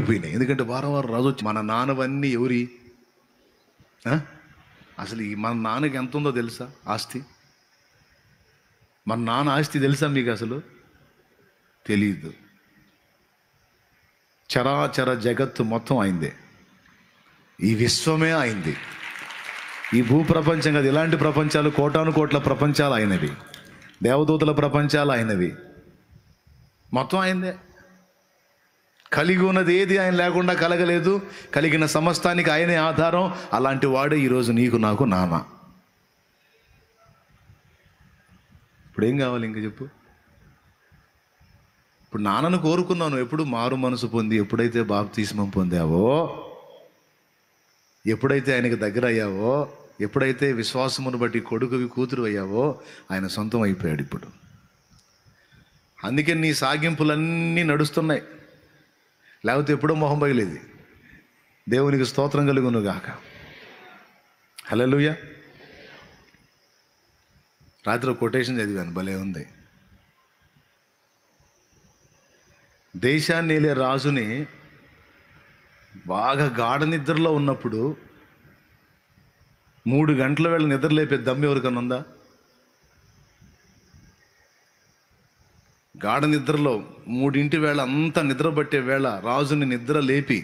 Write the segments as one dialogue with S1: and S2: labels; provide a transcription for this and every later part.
S1: పోయినాయి. ఎందుకంటే వారం వారం రాజు వచ్చి మన నాన్నవన్నీ ఎవరి ఆ? అసలు ఈ మన నాన్నకి ఎంత ఉందో తెలుసా ఆస్తి? మన నాన్న ఆస్తి తెలుసా మీకు? అసలు తెలీదు. చరాచర జగత్తు మొత్తం అయిందే, ఈ విశ్వమే అయింది. ఈ భూప్రపంచం కదా, ఇలాంటి ప్రపంచాలు కోటాను కోట్ల ప్రపంచాలు అయినవి, దేవదూతల ప్రపంచాలు అయినవి, మొత్తం అయిందే. కలిగి ఉన్నది ఏది ఆయన లేకుండా కలగలేదు. కలిగిన సమస్తానికి ఆయనే ఆధారం. అలాంటి వాడే ఈరోజు నీకు నాకు నాన్న. ఇప్పుడు ఏం కావాలి ఇంకా చెప్పు? ఇప్పుడు నాన్నను కోరుకున్నాను. ఎప్పుడు మారు మనసు పొంది, ఎప్పుడైతే బాప్తిస్మం పొందావో, ఎప్పుడైతే ఆయనకి దగ్గర అయ్యావో, ఎప్పుడైతే విశ్వాసమును బట్టి కొడుకువి కూతురు అయ్యావో, ఆయన సొంతం అయిపోయాడు ఇప్పుడు. అందుకే నీ సాగింపులన్నీ నడుస్తున్నాయి. లేకపోతే ఎప్పుడో మొహం పగిలేది. దేవునికి స్తోత్రం కలుగును గాక. హల్లెలూయా. రాత్రి కొటేషన్ చదివాను, భలే ఉంది. దేశాన్ని ఏలే రాజుని బాగా గాఢ నిద్రలో ఉన్నప్పుడు 3 గంటల వేళ నిద్ర లేపే దమ్ము ఎవరికన్నా ఉందా? గాఢ నిద్రలో 3 వేళ అంతా నిద్ర పట్టే వేళ రాజుని నిద్ర లేపి,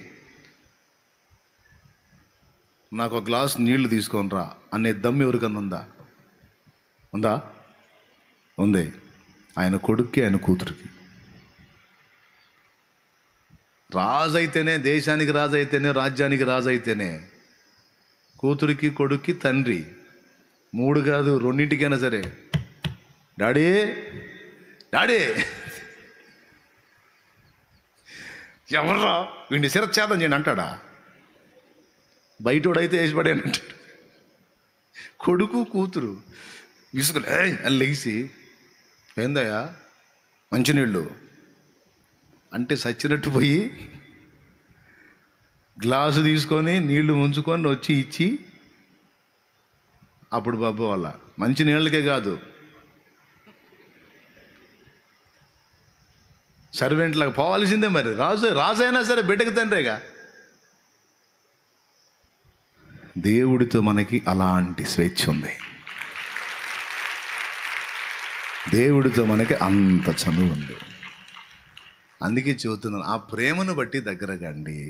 S1: నాకు ఒక గ్లాస్ నీళ్లు తీసుకొని రా అనే దమ్ము ఎవరికన్నా ఉందా? ఉందా? ఉంది. ఆయన కొడుక్కి, ఆయన కూతురికి. రాజు అయితేనే, దేశానికి రాజు అయితేనే, రాజ్యానికి రాజు అయితేనే, కూతురికి కొడుక్కి తండ్రి 3 కాదు 2 సరే, డాడీ డాడీ ఎవర్రా వీడిని శిరచ్ఛేదం చేయండి అంటాడా? బయటోడైతే వేసి పడేని అంటాడు. కొడుకు కూతురు విసుగులే అని లెగిసి, ఏందయ్యా మంచినీళ్ళు అంటే చచ్చినట్టు పోయి గ్లాసు తీసుకొని నీళ్లు ముంచుకొని వచ్చి ఇచ్చి, అప్పుడు బాబు వాళ్ళ మంచి నీళ్ళకే కాదు, సర్వెంట్లాగా పోవాల్సిందే. మరి రాజు అయినా సరే బిడ్డకి తండ్రేగా. దేవుడితో మనకి అలాంటి స్వేచ్ఛ ఉంది. దేవుడితో మనకి అంత చనువు ఉంది. అందుకే చెబుతున్నాను, ఆ ప్రేమను బట్టి దగ్గరగండి.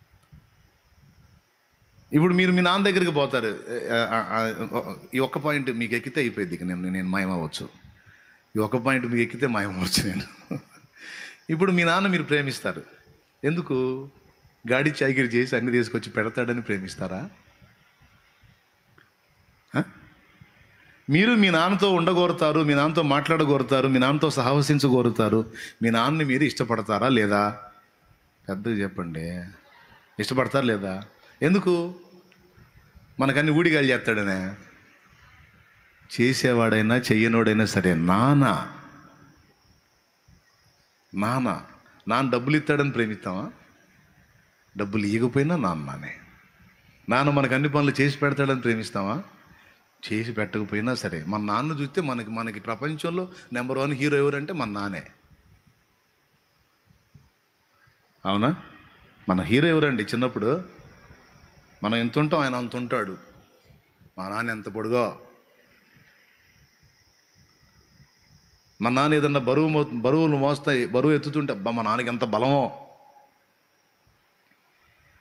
S1: ఇప్పుడు మీరు మీ నాన్న దగ్గరికి పోతారు. ఈ ఒక్క పాయింట్ మీకు ఎక్కితే అయిపోయింది. ఇక నేను మాయమవచ్చు. ఈ ఒక్క పాయింట్ మీకు ఎక్కితే మాయమవచ్చు నేను. ఇప్పుడు మీ నాన్న మీరు ప్రేమిస్తారు. ఎందుకు? గాడి చాకిరి చేసి అన్ని తీసుకొచ్చి పెడతాడని ప్రేమిస్తారా? మీరు మీ నాన్నతో ఉండగోరుతారు, మీ నాన్నతో మాట్లాడగోరుతారు, మీ నాన్నతో సహవసించగోరుతారు. మీ నాన్నని మీరు ఇష్టపడతారా లేదా? పెద్దగా చెప్పండి. ఇష్టపడతారా లేదా? ఎందుకు? మనకన్నీ ఊడిగాలు చేస్తాడనే. చేసేవాడైనా చెయ్యనోడైనా సరే నాన్న డబ్బులు ఇస్తాడని ప్రేమిస్తావా? డబ్బులు ఇవ్వకపోయినా నాన్నే. నాన్న మనకు అన్ని పనులు చేసి పెడతాడని ప్రేమిస్తావా? చేసి పెట్టకపోయినా సరే మన నాన్న చూస్తే మనకి ప్రపంచంలో నెంబర్ 1 హీరో ఎవరంటే మన నాన్నే. అవునా? మన హీరో ఎవరండి? చిన్నప్పుడు మనం ఎంత ఉంటాం, ఆయన అంత ఉంటాడు. మా నాన్న ఎంత పొడుగో. మా నాన్న ఏదన్నా బరువులు మోస్తాయి, బరువు ఎత్తుతుంటే మా నాన్నకి ఎంత బలమో.